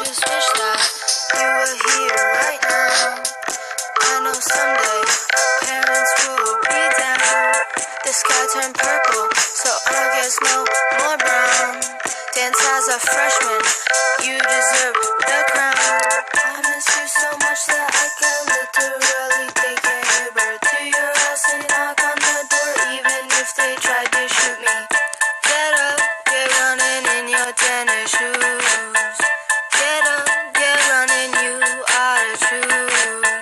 just wish that you were here right now. I know someday parents will be down. The sky turned purple, so I guess no more brown. Dance as a freshman, you deserve the crown. I miss you so much that I can literally take an Uber to your house and knock on the door, even if they tried to shoot me. Get up, get running in your tennis shoes. Get up, get running, you ought to choose.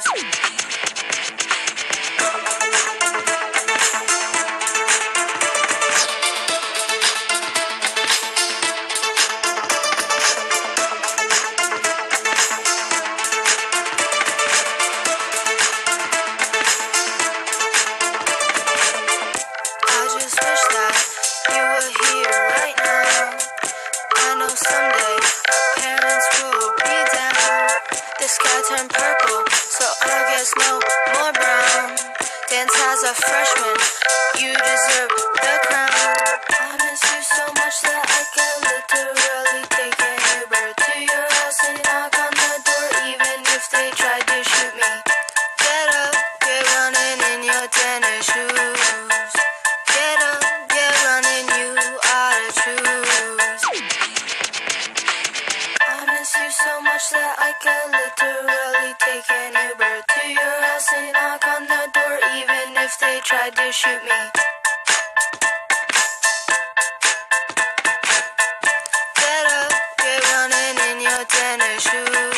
I just wish that you were here right now. I know someday parents will be down. The sky turned purple, so I guess no more brown. Dance as a freshman, you deserve the crown. I miss you so much that I can literally take an Uber to your house and knock on the door, even if they tried to shoot me. Get up, get running in your tennis shoes. Get up, get running, you ought to choose. I miss you so much that I can literally take an Uber to your house and knock on the door, even if they tried to shoot me. Get up, get running in your tennis shoes.